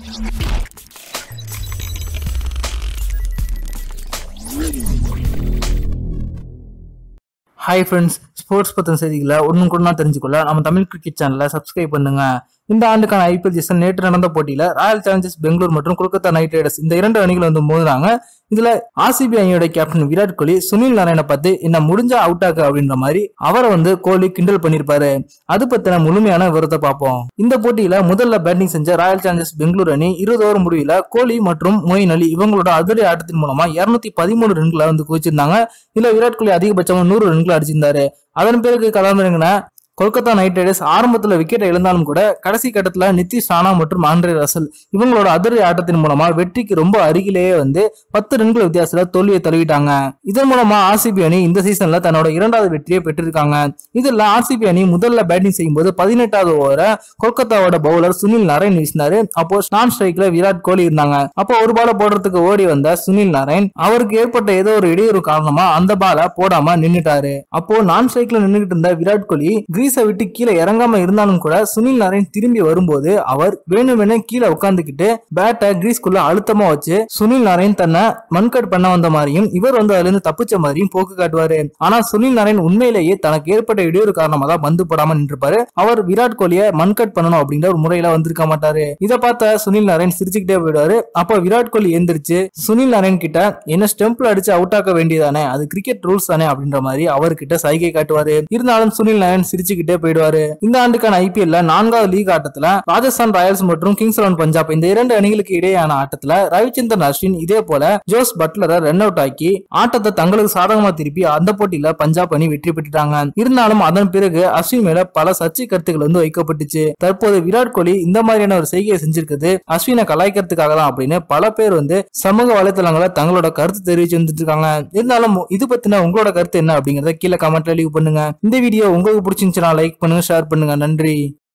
Hi friends, sports பத்தின செய்திகளை ஒன்னுக்குன்னா தெரிஞ்சுக்கொள்ள நம்ம தமிழ் கிரிக்கெட் சேனலை சப்ஸ்கிரைப் பண்ணுங்க. இந்த ஆண்டுக்கான ஐபிஎல் சீசன் நேற்று நடந்த போட்டியில ராயல் சேலஞ்சர்ஸ் பெங்களூர் மற்றும் கொல்கத்தா நைட் ரைடர்ஸ் இந்த இரண்டு அணிகள் வந்து மோதுறாங்க. இதுல ஆர்சிபி அணியோட கேப்டன் விராட் கோலி சுனில் நாராயணை பார்த்து என்ன முடிஞ்சா அவுட் ஆக்கு அப்படின்ற மாதிரி அவரை வந்து கோலி கிண்டல் பண்ணிருப்பாரு. அது பத்தின முழுமையான விவரத்தை பார்ப்போம். இந்த போட்டியில முதல்ல பேட்டிங் செஞ்ச ராயல் சேலஞ்சர்ஸ் பெங்களூர் அணி 20 ஓவர் முடிவில் கோலி மற்றும் மொயின் அலி இவங்களோட அதிரடி ஆட்டத்தின் மூலமா 213 ரன்களை வந்து குவிச்சிருந்தாங்க. இதுல விராட் கோலி அதிகபட்சமா 100 ரன்களை அடிச்சிருந்தாரு. அதன் பிறகு களமிறங்கின கொல்கத்தா நைட் ரைடர்ஸ் ஆரம்பத்துல விக்கெட்டை இழந்தாலும் கூட கடைசி கட்டத்துல நிதிஷ் ராணா மற்றும் ஆண்ட்ரே ரசல் இவங்களோட அதிரடி ஆட்டத்தின் மூலமா வெற்றிக்கு ரொம்ப அருகிலேயே வந்து 10 ரன்கள் வித்தியாசத்துல தோல்வியை தழுவிட்டாங்க. இதன் மூலமா ஆர்சிபி அணி இந்த சீசன்ல தன்னோட இரண்டாவது வெற்றியை பெற்றிருக்காங்க. இதுல ஆர்சிபி அணி முதல்ல பேட்டிங் செய்யும் போது 18வது ஓவரை கொல்கத்தாவோட பவுலர் சுனில் நாராயண் வீசினாரு. அப்போ நான் ஸ்ட்ரைக்ல விராட் கோலி இருந்தாங்க. அப்போ ஒரு பால போடுறதுக்கு ஓடி வந்த சுனில் நாராயண் அவருக்கு ஏற்பட்ட ஏதோ ஒரு இடையூறு காரணமா அந்த பால போடாம நின்னுட்டாரு. அப்போ நான் ஸ்ட்ரைக்ல நின்னுகிட்டு இருந்த விராட் கோலி விட்டு கீழே இறங்காம இருந்தாலும் கூட சுனில் நாராயண் திரும்பி வரும்போது அவர் வேணுமென கீழே உட்கார்ந்துக்கிட்டு பேட்டை கிரீஸ்குள்ள அழுத்தமா வச்சு சுனில் நாராயண் தன்னை மன்கட் பண்ண வந்த மாதிரியும் இவர் வந்து அதுல இருந்து தப்பிச்ச மாதிரியும் போக்கு காட்டுவாரு. ஆனா சுனில் நாராயண் உண்மையிலேயே தனக்கு ஏற்பட்ட இடையூறு காரணமா தான் பந்து போடாம நின்றுப்பாரு. அவர் விராட் கோலியை மன்கட் பண்ணணும் அப்படின்ற ஒரு முறையில வந்திருக்க மாட்டாரு. இதை பார்த்த சுனில் நாராயண் சிரிச்சுக்கிட்டே போயிடுவாரு. அப்ப விராட் கோலி எந்திரிச்சு சுனில் நாராயண் கிட்ட என்ன ஸ்டெம்ப்ல அடிச்சு அவுட் ஆக்க வேண்டியதானே, அது கிரிக்கெட் ரூல்ஸ் தானே அப்படின்ற மாதிரி அவர்கிட்ட சைகை காட்டுவாரு. இருந்தாலும் சுனில் நாராயண் சிரிச்சுக்கிட்டே போயிடுவாரு. இந்த ஆண்டுக்கான ஐபிஎல்ல 4வது லீக் ஆட்டத்துல ராஜஸ்தான் ராயல்ஸ் மற்றும் கிங்ஸ் 11 பஞ்சாப் இந்த இரண்டு அணிகளுக்கு இடையேயான ஆட்டத்துல ரவிச்சந்திரன் அஸ்வின் இதே போல ஜோஸ் பட்லரை ரன் அவுட் ஆக்கி ஆட்டத்தை தங்களுக்கு சாதகமா திருப்பி அந்த போட்டியில பஞ்சாப் அணி வெற்றி பெற்றுட்டாங்க. இருந்தாலும் அதன் பிறகு அஸ்வின் மேல பல சர்ச்சை கருத்துக்கள் வந்து வைக்கப்பட்டுச்சு. தற்போது விராட் கோலி இந்த மாதிரியான ஒரு செய்கையை செஞ்சிருக்கிறது அஸ்வினை கலாய்க்கிறதுக்காக தான் அப்படின்னு பல பேர் வந்து சமூக வலைதளங்களை தங்களோட கருத்து தெரிவிச்சு வந்துட்டு இருக்காங்க. இருந்தாலும் இது பத்தின உங்களோட கருத்து என்ன அப்படிங்கறத கீழே கமெண்ட்ல லீவ் பண்ணுங்க. இந்த வீடியோ உங்களுக்கு பிடிச்சிருந்துச்சுன்னா லைக் பண்ணுங்க, ஷேர் பண்ணுங்க. நன்றி.